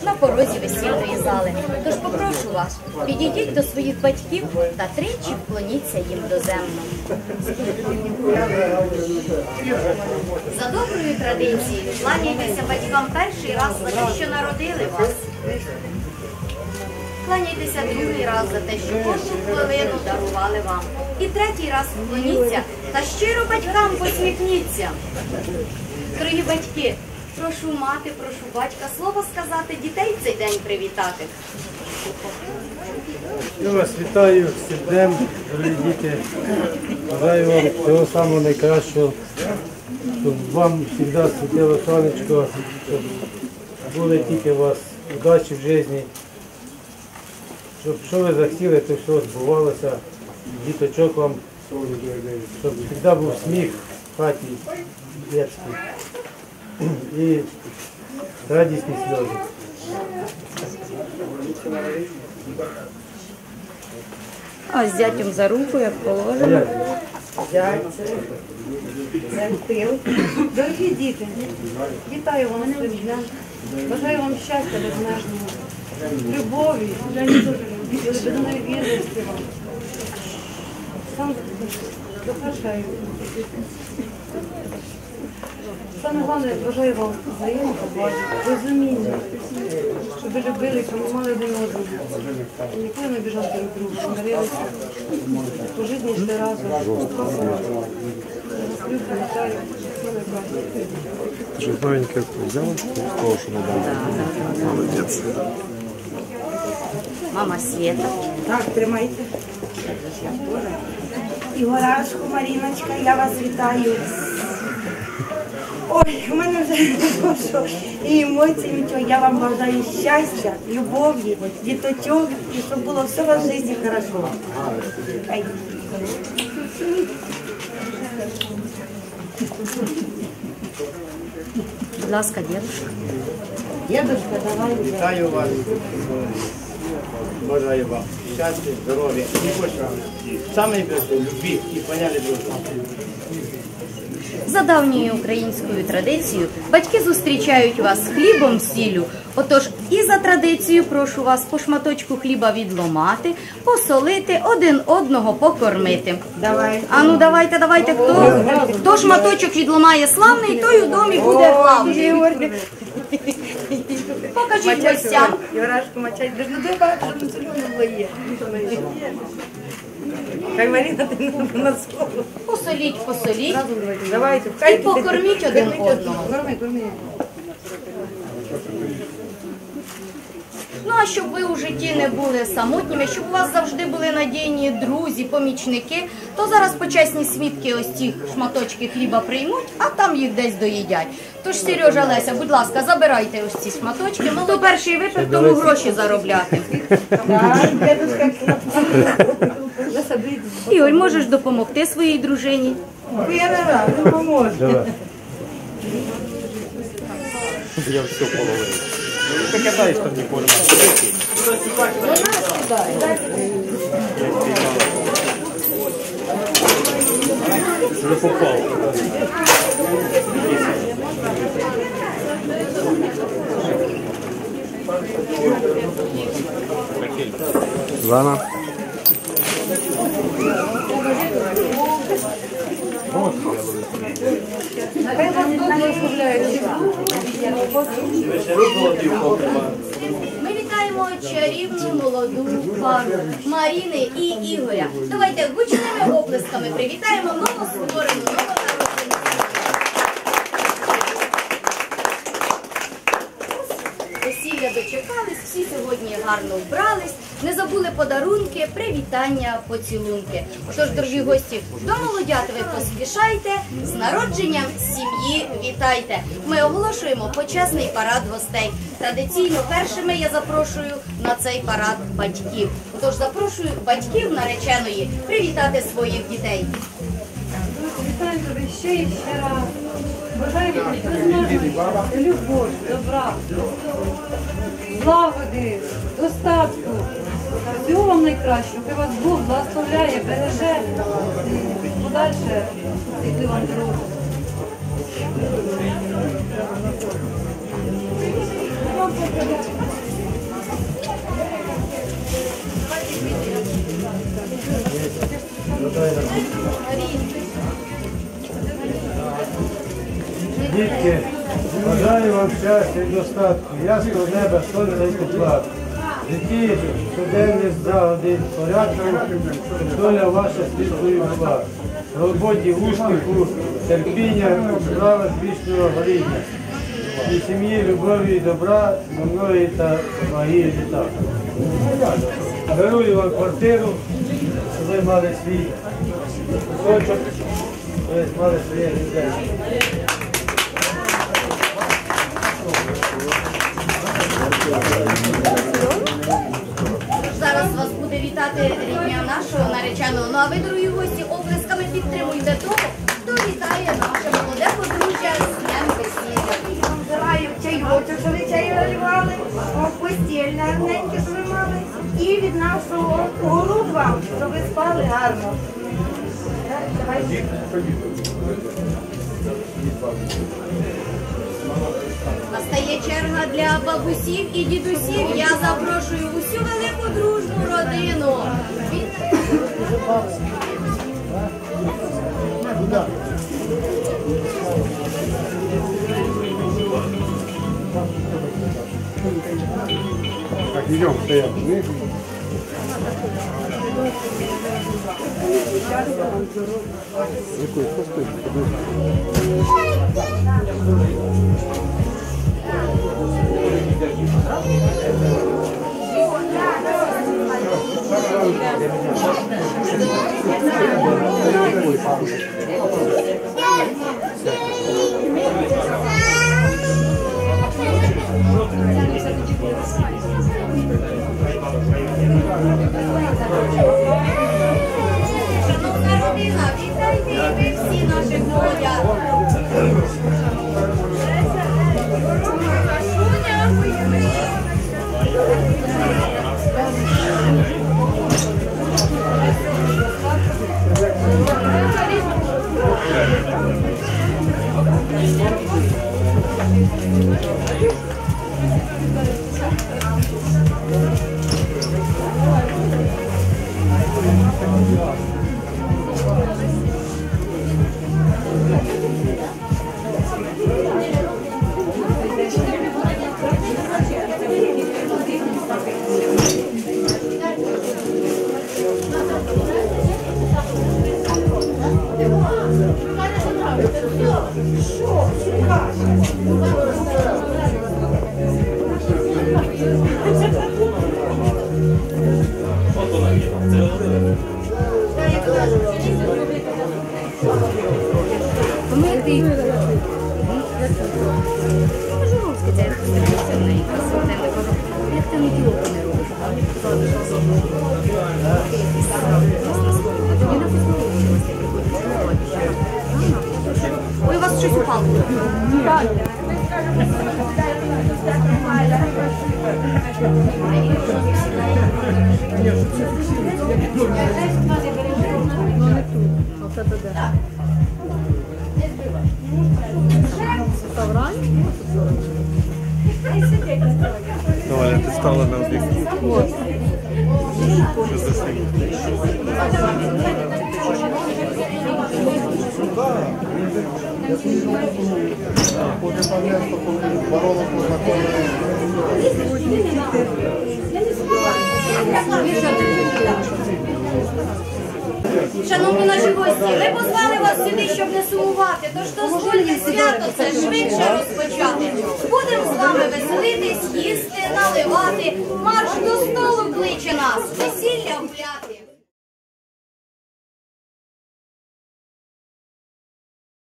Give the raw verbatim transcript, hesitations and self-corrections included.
на порозі весільної зали. Тож попрошу вас, підійдіть до своїх батьків та тричі вклоніться їм доземно. За доброю традицією кланяйтеся батькам перший раз за те, що народили вас. Кланяйтеся другий раз за те, що кожну хвилину дарували вам. І третій раз вклоніться та щиро батькам посміхніться. Дорогі батьки, прошу мати, прошу батька слово сказати, дітей в цей день привітати. Я вас вітаю з цим днем, дорогі діти. Бажаю вам всього самого найкращого, щоб вам завжди світило сонечко, щоб були тільки у вас удачі в житті, щоб що ви захотіли, то все збувалося, діточок вам, щоб завжди був сміх в хаті дитячий і радісні сльози. А з зятем за руку, як положено. Зять, це тил. Дорогі діти, вітаю вам з цим днем. Бажаю вам щастя безмежного, любові, безмежної вірності вам. Сам запрошую. Саме головне, бажаю вам взаємоповаги, розуміння, щоб ви любили, допомагали один одному. Ніколи не біжали друг друга, мирилися, по житті йшли разом. Люблю, вітаю, слава Богу. Ты же новенькая взяла, с того, что надо. Молодец. Мама Света. Так, тримайте. Ігорашку, Маріночка, я вас вітаю. Ой, у мене вже що, і емоції, нічого. Я вам бажаю щастя, любові, діточок, і щоб було все у вас в житті хорошо. Ай. Будь ласка, дідушка. Дедушка, давай. Вітаю вас, бажаю вам щастя, здоров'я і хочу саме любві і поняли дружбу. За давньою українською традицією батьки зустрічають вас з хлібом, сіллю. Отож і за традицією прошу вас по шматочку хліба відломати, посолити, один одного покормити. Давай. А ну давайте, давайте, хто, хто шматочок відломає славний, той у домі буде главний. Покажіть гостям. Ігорашку, мачай, де ж не добавити, що не солено було є. Хай Маріна, ти на слово. Посоліть, посоліть Давайте, і покорміть один одного. Корми, корми. Ну, а щоб ви у житті не були самотніми, щоб у вас завжди були надійні друзі, помічники, то зараз почесні свідки ось ці шматочки хліба приймуть, а там їх десь доїдять. Тож, Сережа, Леся, будь ласка, забирайте ось ці шматочки. Хто перший випив, тому гроші заробляти. Ігор, можеш допомогти своїй дружині? Я не рада, не поможу. Я все половину. Ты катаешь там не понял. Уже попал. Лана. Ми вітаємо чарівну молоду пару Маріни і Ігоря. Давайте гучними оплесками привітаємо новостворену, новонароджену. Весілля дочекались, всі сьогодні гарно вбрались, не забули подарунки, привітання, поцілунки. Отож, дорогі гості, до молодят ви поспішайте, з народженням сім'ї вітайте. Ми оголошуємо почесний парад гостей. Традиційно першими я запрошую на цей парад батьків. Тож запрошую батьків нареченої привітати своїх дітей. Вітаю тебе ще і ще раз. Бажаю вам безмежної любові, добра, злагоди, достатку. Всього вам найкращого. Хай вас Бог благословляє, береже і подальше світлі вам дорогу. Thank you. Дітки, бажаю вам щастя і достатку, ясного неба, сонця і тепла. В житті щоденних злагоди, порядку, щоб доля ваша світлою була. В роботі успіху, терпіння, справа вічного горіння. І сім'ї, любові і добра, земної та ваги літа. Дарую вам квартиру, щоб ви мали свій кусочок, щоб ви мали своє життя. Зараз вас буде вітати рідня нашого нареченого. Ну а ви, дорогі гості, оплесками підтримуйте того, хто вітає наше молоде подружжя з днем весілля. Желаю чайочок, що ви чай наливали, постіль гарненьке, що ви мали. І від нашого гуру вам, щоб ви спали гарно. Настає черга для бабусів і дідусів. Я запрошую усю велику дружну родину. Так, идем, стоять. Какой, постой, Шановна родина, вітайте ви всі наших молодят. Ой, у вас щось упало. Давай, ты стала на объектив. Сейчас засниму. Шановні наші гості, ми позвали вас сюди, щоб не сумувати, тож дозвольте свято це швидше розпочати. Будемо з вами веселитись, їсти, наливати. Марш до столу кличе нас. Весілля